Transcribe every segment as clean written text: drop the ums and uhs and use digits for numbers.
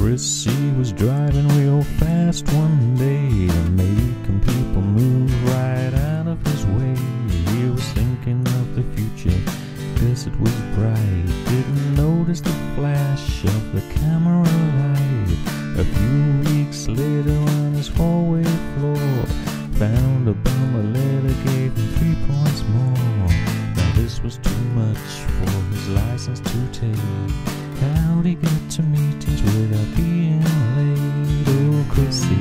Chrissy was driving real fast one day, making people move right out of his way. He was thinking of the future, 'cause it was bright. Didn't notice the flash of the camera light. A few weeks later on his hallway floor, found a bummer letter, gave him 3 points more. Now this was too much for his license to take. How'd he get to meetings without being late? Oh Chrissy,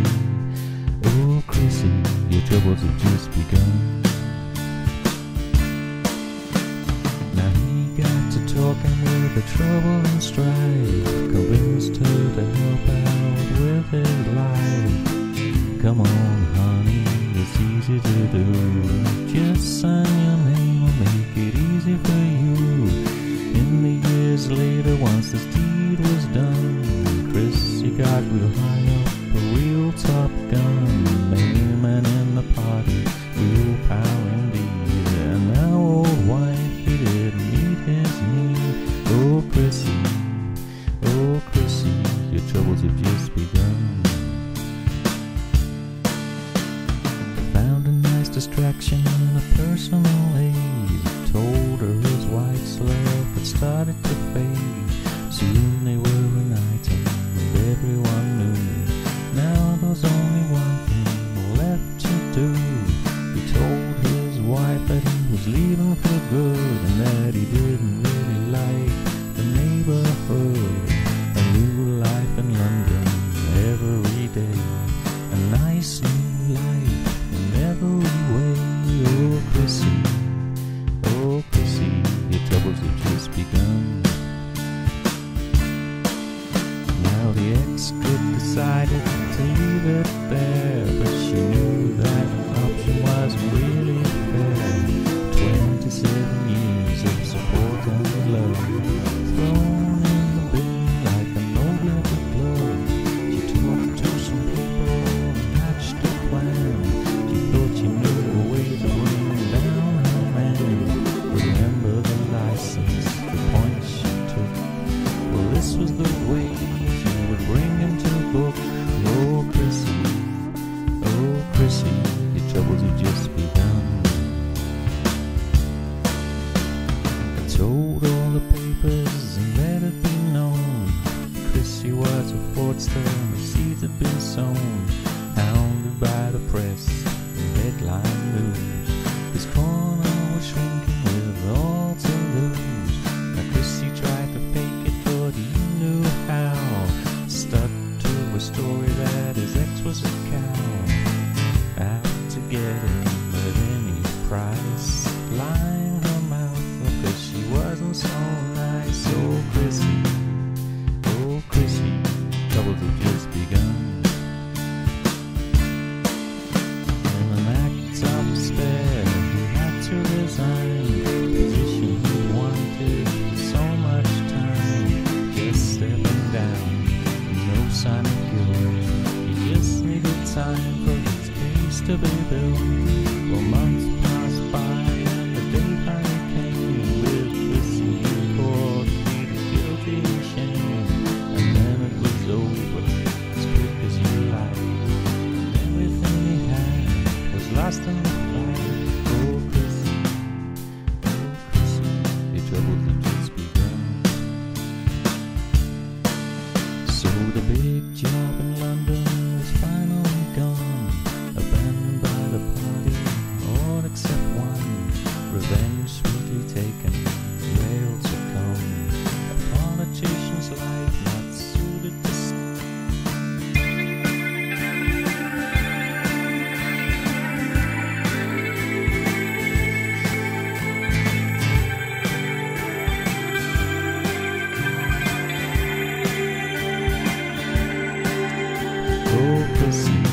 your troubles have just begun. Now he got to talking with the trouble and strife, convinced her to help out with his life. Come on honey, it's easy to do. Just sign your name, I'll make it easy for you. In the years later, once this deed was done, Chrissy got real high up, a real top gun. Main man in the party, real power indeed. And now old wifey didn't meet his need. Oh Chrissy, your troubles have just begun. Found a nice distraction in a personal aid. Told her his wife's love had started to fade. Soon they were reuniting and everyone knew. Now there's only one thing left to do. He told his wife that he was leaving for good, and that he didn't really like the neighborhood. A new life in London every day, a nice new life in every way. Oh Chrissy, your troubles have just begun. Now the ex-cook decided to leave it there, but she knew that an option wasn't really fair. 27 years of support and love, thrown in the bin like an old leather glove. She talked to some people and hatched a plan. She thought she knew a way to bring down her man. Remember the license, the points she took? Well, this was the way she would bring him to book. Oh Chrissy, your troubles have just begun. I told all the papers and let it be known, Chrissy was a fraudster and the seeds had been sown. Hounded by the press and headline news, his corner was shrinking with all to lose. Now Chrissy tried to fake it, but he knew how. Stuck to a story that his ex was a cow, out to get him at any price, lying her mouth because she wasn't so nice. Oh Chrissy, troubles have just begun. In an act of despair, he had to resign the position he wanted for so much time. Just stepping down, no sign of guilt. He just needed time for his case to be built. Well, months passed by and the day finally came, with Chrissy in court, pleaded guilty and shame. And then it was over, as quick as you like, and everything he had was lost in the fight. Oh Chrissy, your troubles have just begun. So the big job in London was finally gone, abandoned by the party, all except one. Revenge sweetly taken, jail to come. A politician's life not suited to Oh Chrissy,